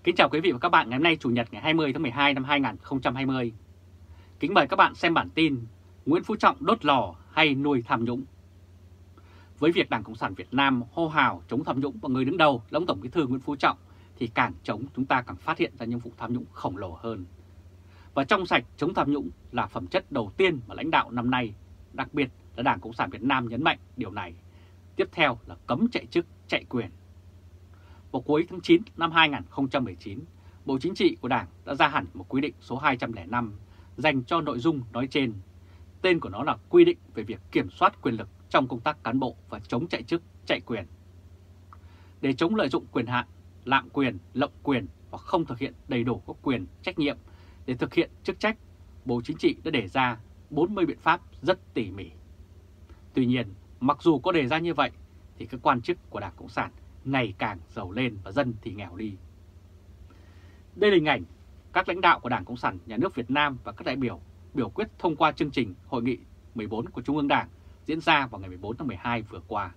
Kính chào quý vị và các bạn ngày hôm nay Chủ nhật ngày 20 tháng 12 năm 2020. Kính mời các bạn xem bản tin Nguyễn Phú Trọng đốt lò hay nuôi tham nhũng. Với việc Đảng Cộng sản Việt Nam hô hào chống tham nhũng và người đứng đầu là ông Tổng Bí thư Nguyễn Phú Trọng thì càng chống chúng ta càng phát hiện ra những vụ tham nhũng khổng lồ hơn. Và trong sạch chống tham nhũng là phẩm chất đầu tiên mà lãnh đạo năm nay, đặc biệt là Đảng Cộng sản Việt Nam nhấn mạnh điều này. Tiếp theo là cấm chạy chức, chạy quyền. Vào cuối tháng 9 năm 2019, Bộ Chính trị của Đảng đã ra hẳn một quy định số 205 dành cho nội dung nói trên. Tên của nó là quy định về việc kiểm soát quyền lực trong công tác cán bộ và chống chạy chức, chạy quyền. Để chống lợi dụng quyền hạn, lạm quyền, lộng quyền hoặc không thực hiện đầy đủ các quyền, trách nhiệm để thực hiện chức trách, Bộ Chính trị đã đề ra 40 biện pháp rất tỉ mỉ. Tuy nhiên, mặc dù có đề ra như vậy thì các quan chức của Đảng Cộng sản ngày càng giàu lên và dân thì nghèo đi. Đây là hình ảnh các lãnh đạo của Đảng Cộng sản Nhà nước Việt Nam và các đại biểu biểu quyết thông qua chương trình Hội nghị 14 của Trung ương Đảng diễn ra vào ngày 14 tháng 12 vừa qua.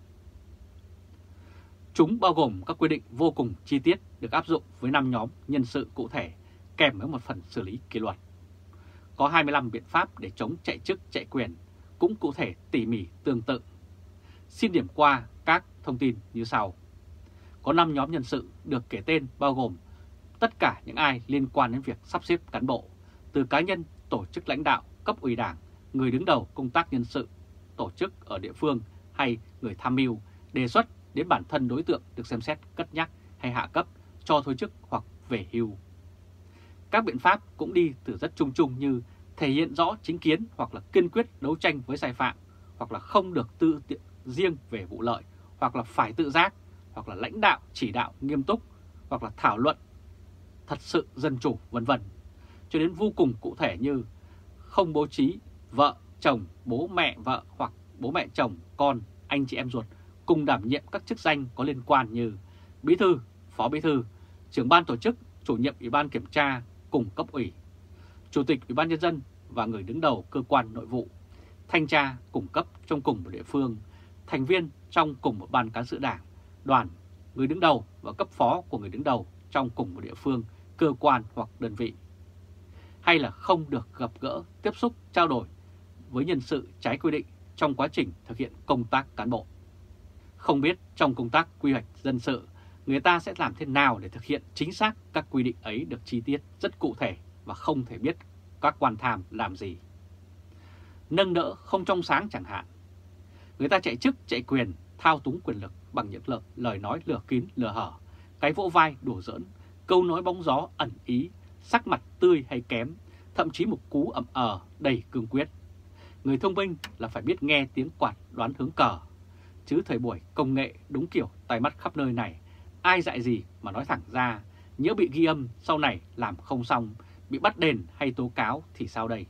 Chúng bao gồm các quy định vô cùng chi tiết được áp dụng với 5 nhóm nhân sự cụ thể kèm với một phần xử lý kỷ luật. Có 25 biện pháp để chống chạy chức, chạy quyền, cũng cụ thể tỉ mỉ tương tự. Xin điểm qua các thông tin như sau. Có 5 nhóm nhân sự được kể tên bao gồm tất cả những ai liên quan đến việc sắp xếp cán bộ, từ cá nhân, tổ chức lãnh đạo, cấp ủy Đảng, người đứng đầu công tác nhân sự, tổ chức ở địa phương hay người tham mưu, đề xuất đến bản thân đối tượng được xem xét cất nhắc hay hạ cấp, cho thôi chức hoặc về hưu. Các biện pháp cũng đi từ rất chung chung như thể hiện rõ chính kiến hoặc là kiên quyết đấu tranh với sai phạm, hoặc là không được tự tiện riêng về vụ lợi, hoặc là phải tự giác, hoặc là lãnh đạo chỉ đạo nghiêm túc, hoặc là thảo luận thật sự dân chủ, vân vân, cho đến vô cùng cụ thể như không bố trí vợ, chồng, bố mẹ vợ hoặc bố mẹ chồng, con, anh chị em ruột cùng đảm nhiệm các chức danh có liên quan như bí thư, phó bí thư, trưởng ban tổ chức, chủ nhiệm ủy ban kiểm tra cùng cấp ủy, chủ tịch ủy ban nhân dân và người đứng đầu cơ quan nội vụ, thanh tra cùng cấp trong cùng một địa phương, thành viên trong cùng một ban cán sự Đảng, đoàn, người đứng đầu và cấp phó của người đứng đầu trong cùng một địa phương, cơ quan hoặc đơn vị. Hay là không được gặp gỡ, tiếp xúc, trao đổi với nhân sự trái quy định trong quá trình thực hiện công tác cán bộ. Không biết trong công tác quy hoạch dân sự, người ta sẽ làm thế nào để thực hiện chính xác các quy định ấy được chi tiết rất cụ thể và không thể biết các quan tham làm gì. Nâng đỡ không trong sáng chẳng hạn. Người ta chạy chức, chạy quyền, thao túng quyền lực bằng những lời nói lừa kín, lừa hở, cái vỗ vai đùa giỡn, câu nói bóng gió ẩn ý, sắc mặt tươi hay kém, thậm chí một cú ậm đầy cương quyết. Người thông minh là phải biết nghe tiếng quạt đoán hướng cờ, chứ thời buổi công nghệ đúng kiểu tai mắt khắp nơi này, ai dạy gì mà nói thẳng ra, nhỡ bị ghi âm sau này làm không xong, bị bắt đền hay tố cáo thì sao đây?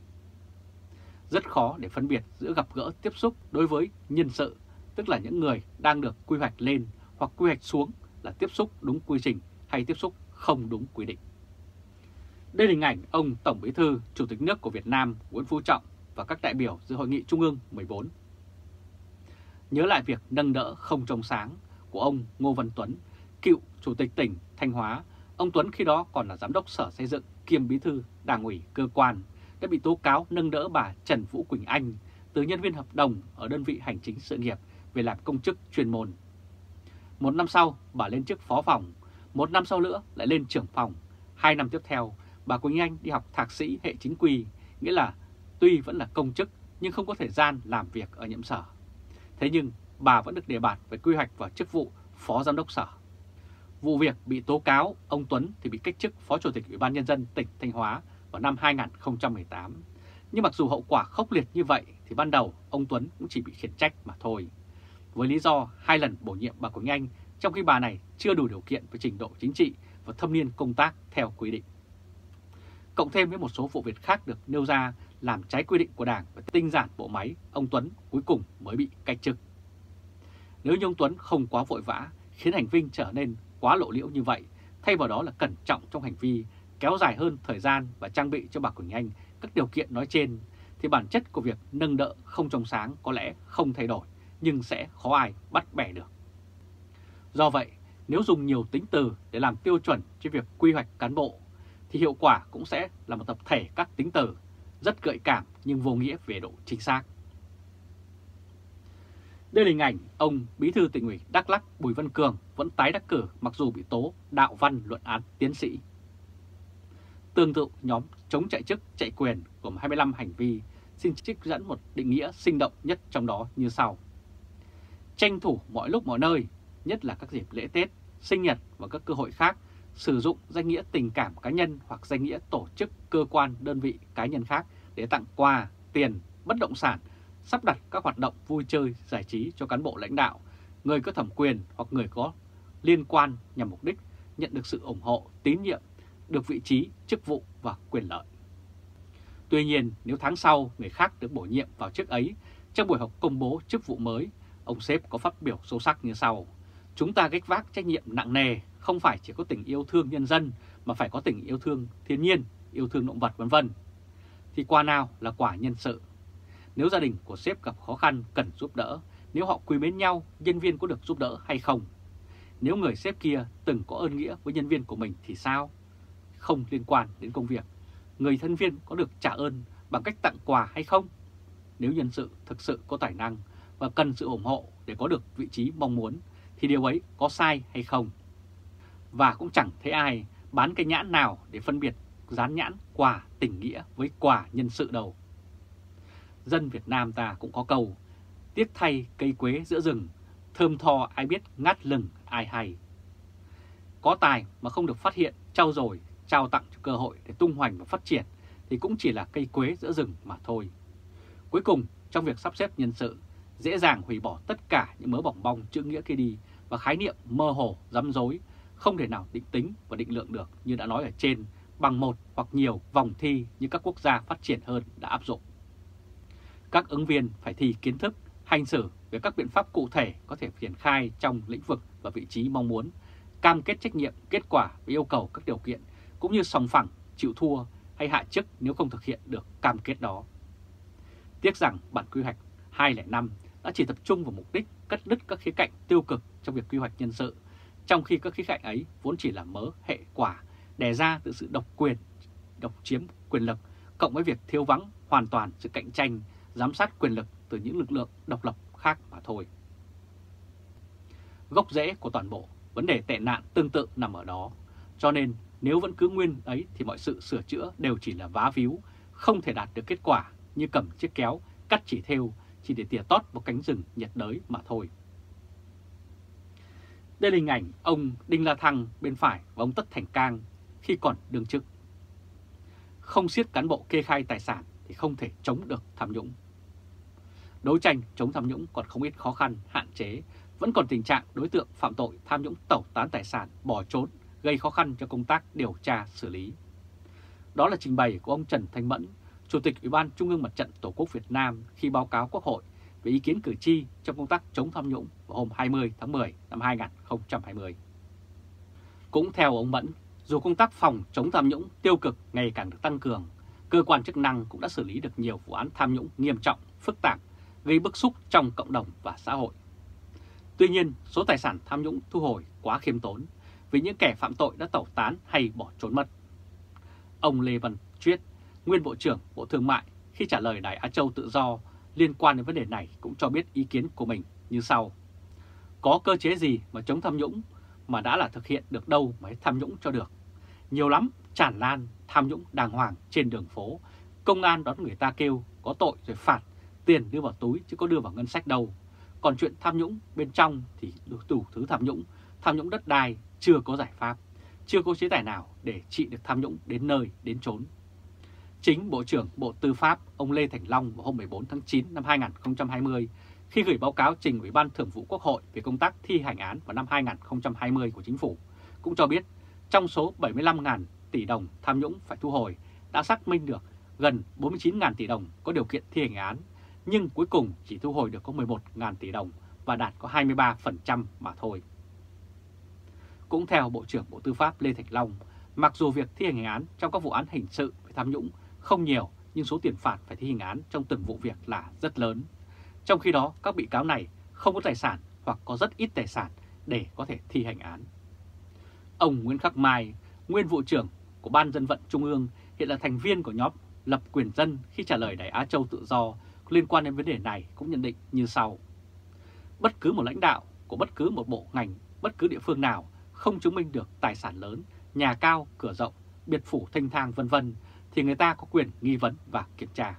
Rất khó để phân biệt giữa gặp gỡ tiếp xúc đối với nhân sự, tức là những người đang được quy hoạch lên hoặc quy hoạch xuống là tiếp xúc đúng quy trình hay tiếp xúc không đúng quy định. Đây là hình ảnh ông Tổng Bí thư, Chủ tịch nước của Việt Nam Nguyễn Phú Trọng và các đại biểu dự Hội nghị Trung ương 14. Nhớ lại việc nâng đỡ không trong sáng của ông Ngô Văn Tuấn, cựu Chủ tịch tỉnh Thanh Hóa. Ông Tuấn khi đó còn là Giám đốc Sở Xây dựng kiêm Bí thư Đảng ủy cơ quan, đã bị tố cáo nâng đỡ bà Trần Vũ Quỳnh Anh từ nhân viên hợp đồng ở đơn vị hành chính sự nghiệp về làm công chức chuyên môn. Một năm sau, bà lên chức phó phòng, một năm sau nữa lại lên trưởng phòng. 2 năm tiếp theo, bà Quỳnh Anh đi học thạc sĩ hệ chính quy, nghĩa là tuy vẫn là công chức nhưng không có thời gian làm việc ở nhiệm sở. Thế nhưng bà vẫn được đề bạt về quy hoạch vào chức vụ phó giám đốc sở. Vụ việc bị tố cáo, ông Tuấn thì bị cách chức Phó Chủ tịch Ủy ban Nhân dân tỉnh Thanh Hóa vào năm 2018. Nhưng mặc dù hậu quả khốc liệt như vậy thì ban đầu ông Tuấn cũng chỉ bị khiển trách mà thôi, với lý do 2 lần bổ nhiệm bà Quỳnh Anh trong khi bà này chưa đủ điều kiện về trình độ chính trị và thâm niên công tác theo quy định. Cộng thêm với một số vụ việc khác được nêu ra làm trái quy định của Đảng và tinh giản bộ máy, ông Tuấn cuối cùng mới bị cách chức. Nếu như ông Tuấn không quá vội vã khiến hành vi trở nên quá lộ liễu như vậy, thay vào đó là cẩn trọng trong hành vi, kéo dài hơn thời gian và trang bị cho bà Quỳnh Anh các điều kiện nói trên, thì bản chất của việc nâng đỡ không trong sáng có lẽ không thay đổi, nhưng sẽ khó ai bắt bẻ được. Do vậy, nếu dùng nhiều tính từ để làm tiêu chuẩn cho việc quy hoạch cán bộ, thì hiệu quả cũng sẽ là một tập thể các tính từ rất gợi cảm nhưng vô nghĩa về độ chính xác. Đây là hình ảnh ông Bí thư Tỉnh ủy Đắk Lắk Bùi Văn Cường vẫn tái đắc cử mặc dù bị tố đạo văn luận án tiến sĩ. Tương tự, nhóm chống chạy chức chạy quyền gồm 25 hành vi, xin trích dẫn một định nghĩa sinh động nhất trong đó như sau. Tranh thủ mọi lúc mọi nơi, nhất là các dịp lễ Tết, sinh nhật và các cơ hội khác, sử dụng danh nghĩa tình cảm cá nhân hoặc danh nghĩa tổ chức, cơ quan, đơn vị cá nhân khác để tặng quà, tiền, bất động sản, sắp đặt các hoạt động vui chơi, giải trí cho cán bộ lãnh đạo, người có thẩm quyền hoặc người có liên quan nhằm mục đích nhận được sự ủng hộ, tín nhiệm, được vị trí, chức vụ và quyền lợi. Tuy nhiên, nếu tháng sau người khác được bổ nhiệm vào chức ấy, trong buổi họp công bố chức vụ mới, ông sếp có phát biểu sâu sắc như sau. Chúng ta gánh vác trách nhiệm nặng nề, không phải chỉ có tình yêu thương nhân dân, mà phải có tình yêu thương thiên nhiên, yêu thương động vật v.v. Thì quả nào là quả nhân sự? Nếu gia đình của sếp gặp khó khăn cần giúp đỡ, nếu họ quý mến nhau, nhân viên có được giúp đỡ hay không? Nếu người sếp kia từng có ơn nghĩa với nhân viên của mình thì sao? Không liên quan đến công việc, người thân viên có được trả ơn bằng cách tặng quà hay không? Nếu nhân sự thực sự có tài năng và cần sự ủng hộ để có được vị trí mong muốn, thì điều ấy có sai hay không? Và cũng chẳng thấy ai bán cái nhãn nào để phân biệt dán nhãn quà tình nghĩa với quà nhân sự đâu. Dân Việt Nam ta cũng có câu, tiếc thay cây quế giữa rừng, thơm tho ai biết ngát lừng ai hay. Có tài mà không được phát hiện, trau dồi, trao tặng cho cơ hội để tung hoành và phát triển thì cũng chỉ là cây quế giữa rừng mà thôi. Cuối cùng, trong việc sắp xếp nhân sự, dễ dàng hủy bỏ tất cả những mớ bỏng bong chữ nghĩa kia đi và khái niệm mơ hồ, rắm rối, không thể nào định tính và định lượng được như đã nói ở trên bằng một hoặc nhiều vòng thi như các quốc gia phát triển hơn đã áp dụng. Các ứng viên phải thi kiến thức, hành xử về các biện pháp cụ thể có thể triển khai trong lĩnh vực và vị trí mong muốn, cam kết trách nhiệm, kết quả và yêu cầu các điều kiện, cũng như sòng phẳng, chịu thua hay hạ chức nếu không thực hiện được cam kết đó. Tiếc rằng bản quy hoạch 205 đã chỉ tập trung vào mục đích cắt đứt các khía cạnh tiêu cực trong việc quy hoạch nhân sự, trong khi các khía cạnh ấy vốn chỉ là mớ hệ quả đẻ ra từ sự độc chiếm quyền lực, cộng với việc thiếu vắng hoàn toàn sự cạnh tranh, giám sát quyền lực từ những lực lượng độc lập khác mà thôi. Gốc rễ của toàn bộ vấn đề tệ nạn tương tự nằm ở đó, cho nên nếu vẫn cứ nguyên ấy thì mọi sự sửa chữa đều chỉ là vá víu, không thể đạt được kết quả như cầm chiếc kéo cắt chỉ thêu chỉ để tỉa tót vào cánh rừng nhiệt đới mà thôi. Đây là hình ảnh ông Đinh La Thăng bên phải và ông Tất Thành Cang khi còn đương chức. Không siết cán bộ kê khai tài sản thì không thể chống được tham nhũng. Đấu tranh chống tham nhũng còn không ít khó khăn, hạn chế, vẫn còn tình trạng đối tượng phạm tội tham nhũng tẩu tán tài sản, bỏ trốn, gây khó khăn cho công tác điều tra xử lý. Đó là trình bày của ông Trần Thanh Mẫn, Chủ tịch Ủy ban Trung ương Mặt trận Tổ quốc Việt Nam khi báo cáo Quốc hội về ý kiến cử tri trong công tác chống tham nhũng vào hôm 20 tháng 10 năm 2020. Cũng theo ông Mẫn, dù công tác phòng chống tham nhũng tiêu cực ngày càng được tăng cường, cơ quan chức năng cũng đã xử lý được nhiều vụ án tham nhũng nghiêm trọng, phức tạp, gây bức xúc trong cộng đồng và xã hội. Tuy nhiên, số tài sản tham nhũng thu hồi quá khiêm tốn vì những kẻ phạm tội đã tẩu tán hay bỏ trốn mất. Ông Lê Văn Triết, nguyên Bộ trưởng Bộ Thương mại, khi trả lời Đài Á Châu Tự Do liên quan đến vấn đề này cũng cho biết ý kiến của mình như sau. Có cơ chế gì mà chống tham nhũng mà đã là thực hiện được đâu mà tham nhũng cho được. Nhiều lắm, tràn lan, tham nhũng đàng hoàng trên đường phố. Công an đón người ta kêu có tội rồi phạt, tiền đưa vào túi chứ có đưa vào ngân sách đâu. Còn chuyện tham nhũng bên trong thì đủ thứ tham nhũng đất đai chưa có giải pháp, chưa có chế tài nào để trị được tham nhũng đến nơi đến chốn. Chính Bộ trưởng Bộ Tư pháp ông Lê Thành Long vào hôm 14 tháng 9 năm 2020 khi gửi báo cáo trình Ủy ban Thường vụ Quốc hội về công tác thi hành án vào năm 2020 của Chính phủ, cũng cho biết trong số 75.000 tỷ đồng tham nhũng phải thu hồi đã xác minh được gần 49.000 tỷ đồng có điều kiện thi hành án, nhưng cuối cùng chỉ thu hồi được có 11.000 tỷ đồng và đạt có 23% mà thôi. Cũng theo Bộ trưởng Bộ Tư pháp Lê Thành Long, mặc dù việc thi hành án trong các vụ án hình sự về tham nhũng không nhiều, nhưng số tiền phạt phải thi hành án trong từng vụ việc là rất lớn. Trong khi đó, các bị cáo này không có tài sản hoặc có rất ít tài sản để có thể thi hành án. Ông Nguyễn Khắc Mai, nguyên vụ trưởng của Ban Dân vận Trung ương, hiện là thành viên của nhóm Lập Quyền Dân, khi trả lời Đài Á Châu Tự Do liên quan đến vấn đề này cũng nhận định như sau. Bất cứ một lãnh đạo của bất cứ một bộ ngành, bất cứ địa phương nào không chứng minh được tài sản lớn, nhà cao, cửa rộng, biệt phủ thênh thang vân vân thì người ta có quyền nghi vấn và kiểm tra.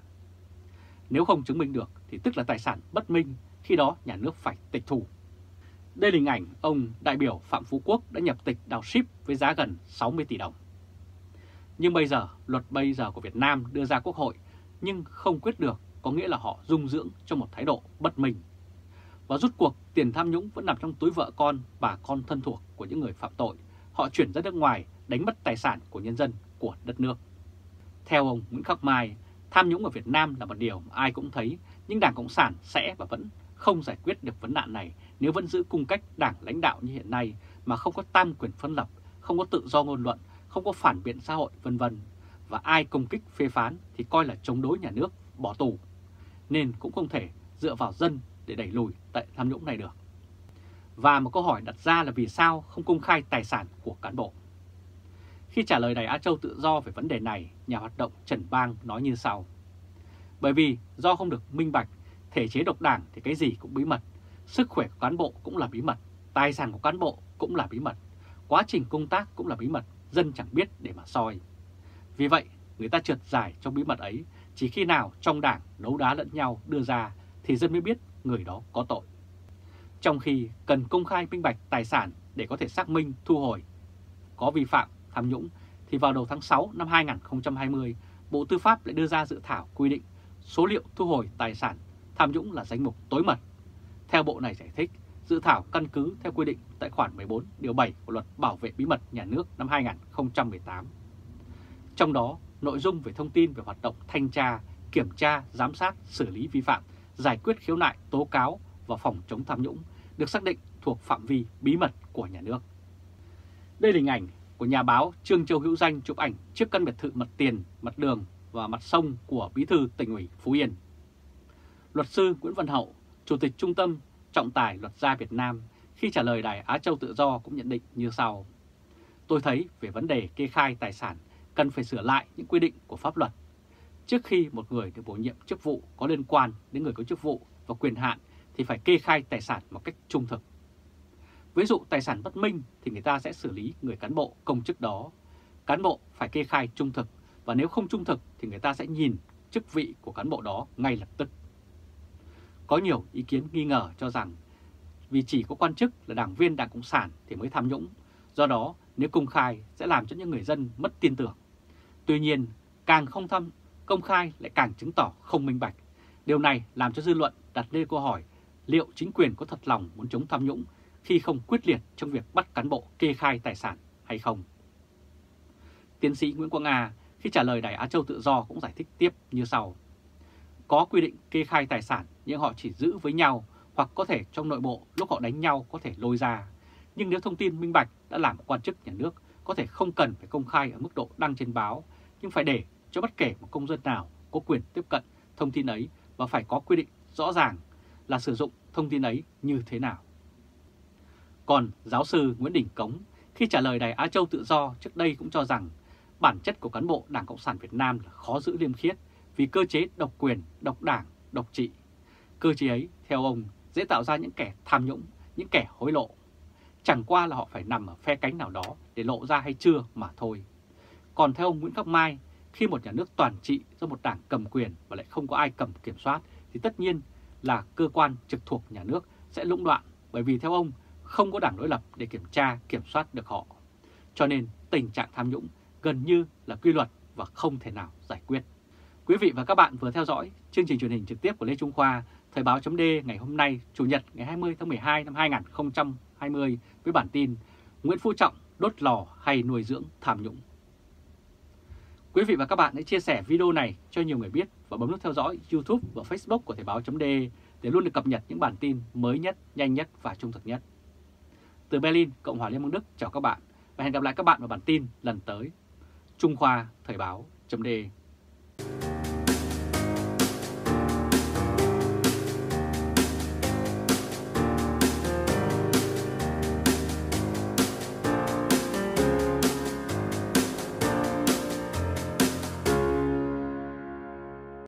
Nếu không chứng minh được thì tức là tài sản bất minh, khi đó nhà nước phải tịch thu. Đây là hình ảnh ông đại biểu Phạm Phú Quốc đã nhập tịch đào ship với giá gần 60 tỷ đồng. Nhưng bây giờ, luật bây giờ của Việt Nam đưa ra Quốc hội nhưng không quyết được, có nghĩa là họ dung dưỡng cho một thái độ bất minh. Và rút cuộc tiền tham nhũng vẫn nằm trong túi vợ con, bà con thân thuộc của những người phạm tội. Họ chuyển ra nước ngoài đánh mất tài sản của nhân dân, của đất nước. Theo ông Nguyễn Khắc Mai, tham nhũng ở Việt Nam là một điều mà ai cũng thấy, nhưng Đảng Cộng sản sẽ và vẫn không giải quyết được vấn nạn này nếu vẫn giữ cung cách đảng lãnh đạo như hiện nay mà không có tam quyền phân lập, không có tự do ngôn luận, không có phản biện xã hội vân vân. Và ai công kích phê phán thì coi là chống đối nhà nước, bỏ tù. Nên cũng không thể dựa vào dân để đẩy lùi tệ tham nhũng này được. Và một câu hỏi đặt ra là vì sao không công khai tài sản của cán bộ? Khi trả lời Đài Á Châu Tự Do về vấn đề này, nhà hoạt động Trần Bang nói như sau. Bởi vì do không được minh bạch, thể chế độc đảng thì cái gì cũng bí mật, sức khỏe của cán bộ cũng là bí mật, tài sản của cán bộ cũng là bí mật, quá trình công tác cũng là bí mật, dân chẳng biết để mà soi. Vì vậy, người ta trượt dài trong bí mật ấy, chỉ khi nào trong đảng đấu đá lẫn nhau đưa ra thì dân mới biết người đó có tội. Trong khi cần công khai minh bạch tài sản để có thể xác minh thu hồi có vi phạm tham nhũng, thì vào đầu tháng 6 năm 2020, Bộ Tư pháp lại đưa ra dự thảo quy định số liệu thu hồi tài sản tham nhũng là danh mục tối mật. Theo Bộ này giải thích, dự thảo căn cứ theo quy định tại khoản 14 điều 7 của Luật Bảo vệ bí mật nhà nước năm 2018. Trong đó, nội dung về thông tin về hoạt động thanh tra, kiểm tra, giám sát, xử lý vi phạm, giải quyết khiếu nại, tố cáo và phòng chống tham nhũng được xác định thuộc phạm vi bí mật của nhà nước. Đây là hình ảnh của nhà báo Trương Châu Hữu Danh chụp ảnh trước căn biệt thự mặt tiền, mặt đường và mặt sông của Bí thư Tỉnh ủy Phú Yên. Luật sư Nguyễn Văn Hậu, Chủ tịch Trung tâm Trọng tài Luật gia Việt Nam, khi trả lời Đài Á Châu Tự Do cũng nhận định như sau. Tôi thấy về vấn đề kê khai tài sản cần phải sửa lại những quy định của pháp luật. Trước khi một người được bổ nhiệm chức vụ có liên quan đến người có chức vụ và quyền hạn thì phải kê khai tài sản một cách trung thực. Ví dụ tài sản bất minh thì người ta sẽ xử lý người cán bộ công chức đó. Cán bộ phải kê khai trung thực, và nếu không trung thực thì người ta sẽ nhìn chức vị của cán bộ đó ngay lập tức. Có nhiều ý kiến nghi ngờ cho rằng vì chỉ có quan chức là đảng viên Đảng Cộng sản thì mới tham nhũng, do đó nếu công khai sẽ làm cho những người dân mất tin tưởng. Tuy nhiên, càng không công khai lại càng chứng tỏ không minh bạch. Điều này làm cho dư luận đặt lên câu hỏi liệu chính quyền có thật lòng muốn chống tham nhũng khi không quyết liệt trong việc bắt cán bộ kê khai tài sản hay không. Tiến sĩ Nguyễn Quang A khi trả lời Đài Á Châu Tự Do cũng giải thích tiếp như sau. Có quy định kê khai tài sản nhưng họ chỉ giữ với nhau, hoặc có thể trong nội bộ lúc họ đánh nhau có thể lôi ra. Nhưng nếu thông tin minh bạch đã làm quan chức nhà nước có thể không cần phải công khai ở mức độ đăng trên báo, nhưng phải để cho bất kể một công dân nào có quyền tiếp cận thông tin ấy, và phải có quy định rõ ràng là sử dụng thông tin ấy như thế nào. Còn giáo sư Nguyễn Đình Cống khi trả lời Đài Á Châu Tự Do trước đây cũng cho rằng bản chất của cán bộ Đảng Cộng sản Việt Nam là khó giữ liêm khiết vì cơ chế độc quyền, độc đảng, độc trị. Cơ chế ấy, theo ông, dễ tạo ra những kẻ tham nhũng, những kẻ hối lộ. Chẳng qua là họ phải nằm ở phe cánh nào đó để lộ ra hay chưa mà thôi. Còn theo ông Nguyễn Khắc Mai, khi một nhà nước toàn trị do một đảng cầm quyền và lại không có ai cầm kiểm soát thì tất nhiên là cơ quan trực thuộc nhà nước sẽ lũng đoạn, bởi vì theo ông không có đảng đối lập để kiểm tra, kiểm soát được họ. Cho nên tình trạng tham nhũng gần như là quy luật và không thể nào giải quyết. Quý vị và các bạn vừa theo dõi chương trình truyền hình trực tiếp của Lê Trung Khoa, Thời báo chấm D ngày hôm nay, Chủ nhật ngày 20 tháng 12 năm 2020 với bản tin Nguyễn Phú Trọng đốt lò hay nuôi dưỡng tham nhũng. Quý vị và các bạn hãy chia sẻ video này cho nhiều người biết và bấm nút theo dõi YouTube và Facebook của Thời báo chấm D để luôn được cập nhật những bản tin mới nhất, nhanh nhất và trung thực nhất. Từ Berlin, Cộng hòa Liên bang Đức chào các bạn và hẹn gặp lại các bạn vào bản tin lần tới. Trung Khoa Thời báo chấm D.